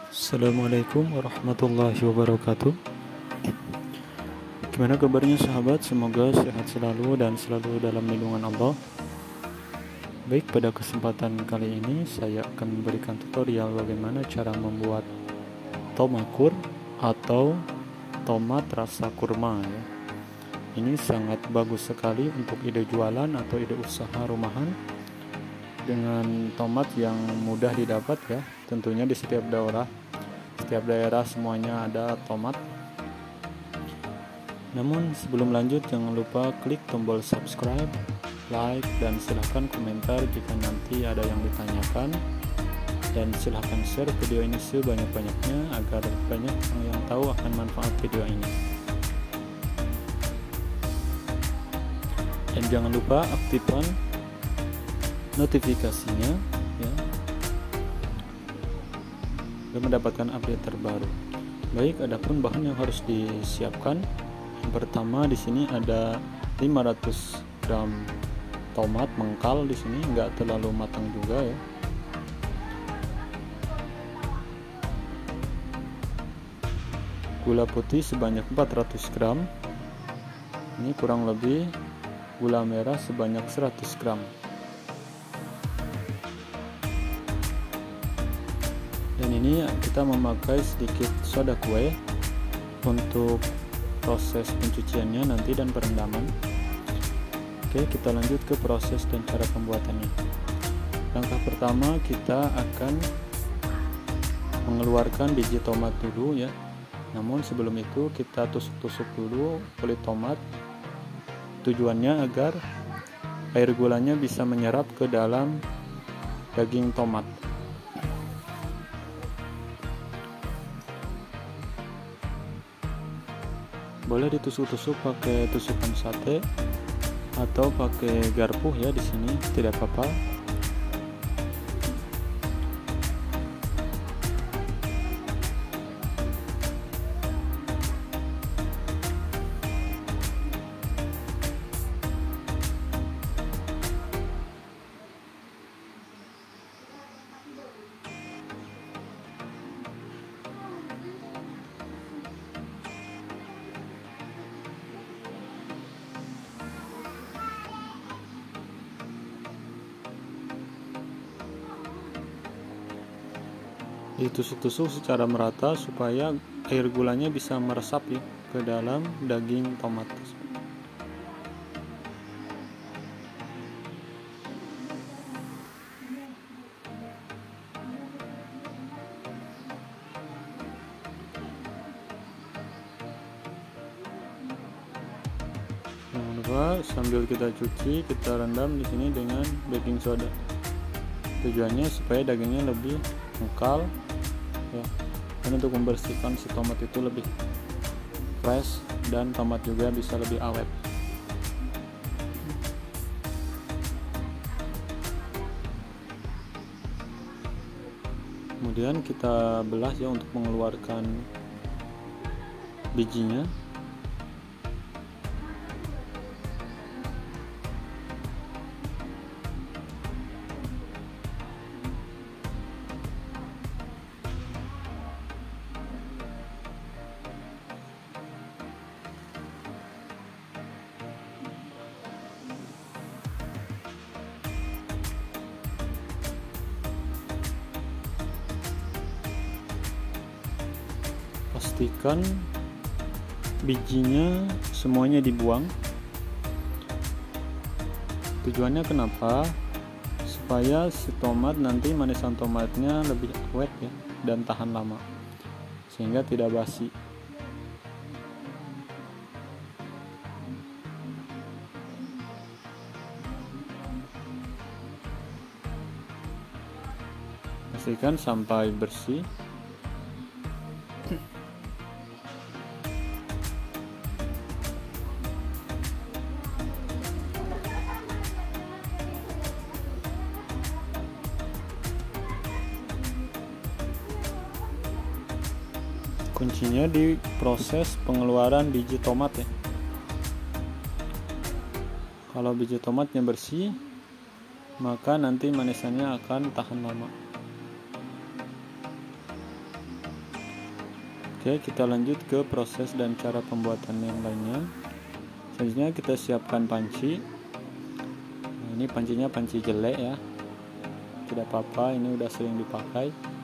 Assalamualaikum warahmatullahi wabarakatuh. Gimana kabarnya sahabat? Semoga sehat selalu dan selalu dalam lindungan Allah. Baik, pada kesempatan kali ini saya akan memberikan tutorial bagaimana cara membuat tomakur atau tomat rasa kurma ya. Ini sangat bagus sekali untuk ide jualan atau ide usaha rumahan dengan tomat yang mudah didapat ya. Tentunya di setiap daerah semuanya ada tomat. Namun sebelum lanjut, jangan lupa klik tombol subscribe, like, dan silahkan komentar jika nanti ada yang ditanyakan, dan silahkan share video ini sebanyak-banyaknya agar banyak orang yang tahu akan manfaat video ini. Dan jangan lupa aktifkan notifikasinya ya, dan mendapatkan update terbaru. Baik, adapun bahan yang harus disiapkan. Yang pertama di sini ada 500 gram tomat mengkal, di sini nggak terlalu matang juga ya. Gula putih sebanyak 400 gram. Ini kurang lebih gula merah sebanyak 100 gram. Dan ini kita memakai sedikit soda kue untuk proses pencuciannya nanti dan perendaman. Oke, kita lanjut ke proses dan cara pembuatannya. Langkah pertama, kita akan mengeluarkan biji tomat dulu ya. Namun sebelum itu kita tusuk-tusuk dulu kulit tomat. Tujuannya agar air gulanya bisa menyerap ke dalam daging tomat. Boleh ditusuk-tusuk pakai tusukan sate atau pakai garpu ya, di sini tidak apa-apa. Ditusuk-tusuk secara merata supaya air gulanya bisa meresap ya ke dalam daging tomat tersebut. Jangan lupa sambil kita cuci, kita rendam di sini dengan baking soda. Tujuannya supaya dagingnya lebih mengkal ya, dan untuk membersihkan si tomat itu lebih fresh dan tomat juga bisa lebih awet. Kemudian kita belah ya untuk mengeluarkan bijinya. Pastikan bijinya semuanya dibuang. Tujuannya kenapa? Supaya si tomat nanti manisan tomatnya lebih awet ya dan tahan lama, sehingga tidak basi. Pastikan sampai bersih. Kuncinya di proses pengeluaran biji tomat ya. Kalau biji tomatnya bersih, maka nanti manisannya akan tahan lama. Oke, kita lanjut ke proses dan cara pembuatan yang lainnya. Selanjutnya kita siapkan panci. Nah, ini pancinya panci jelek ya, tidak apa-apa, ini udah sering dipakai.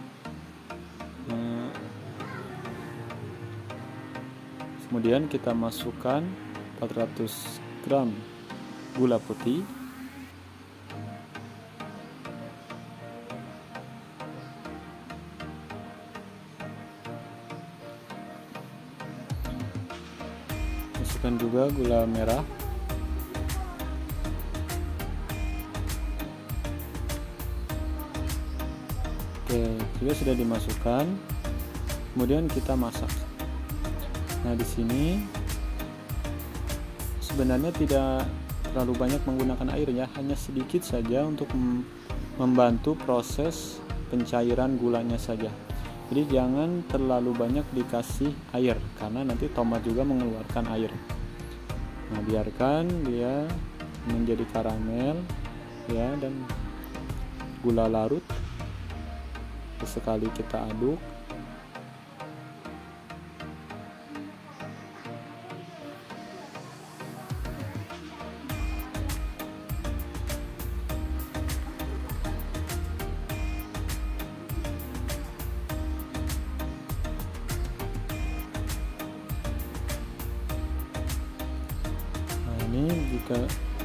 Kemudian kita masukkan 400 gram gula putih, masukkan juga gula merah, oke, juga sudah dimasukkan. Kemudian kita masak. Nah, di sini sebenarnya tidak terlalu banyak menggunakan air ya, hanya sedikit saja untuk membantu proses pencairan gulanya saja. Jadi jangan terlalu banyak dikasih air karena nanti tomat juga mengeluarkan air. Nah, biarkan dia menjadi karamel ya, dan gula larut. Sekali kita aduk. Ini jika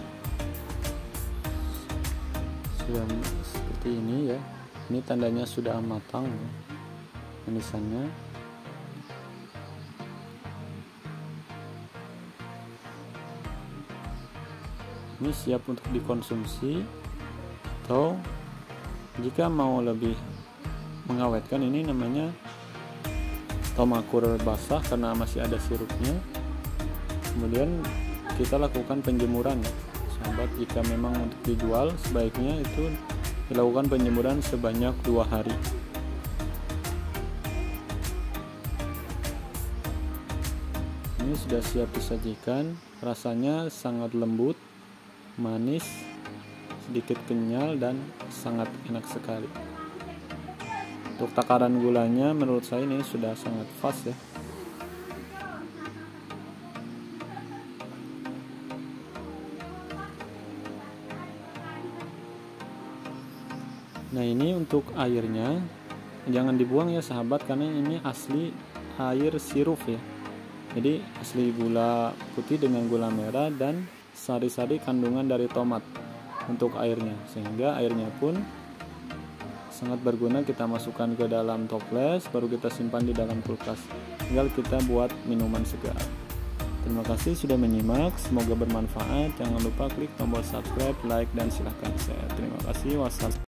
sudah seperti ini ya, ini tandanya sudah matang ya, manisannya. Ini siap untuk dikonsumsi, atau jika mau lebih mengawetkan, ini namanya tomakur basah karena masih ada sirupnya. Kemudian kita lakukan penjemuran ya, sahabat. Jika memang untuk dijual, sebaiknya itu dilakukan penjemuran sebanyak 2 hari. Ini sudah siap disajikan. Rasanya sangat lembut, manis, sedikit kenyal, dan sangat enak sekali. Untuk takaran gulanya menurut saya ini sudah sangat pas ya. Nah, ini untuk airnya jangan dibuang ya sahabat, karena ini asli air sirup ya. Jadi asli gula putih dengan gula merah dan sari-sari kandungan dari tomat untuk airnya, sehingga airnya pun sangat berguna. Kita masukkan ke dalam toples, baru kita simpan di dalam kulkas. Tinggal kita buat minuman segar. Terima kasih sudah menyimak, semoga bermanfaat. Jangan lupa klik tombol subscribe, like, dan silahkan share. Terima kasih. Wassalamualaikum.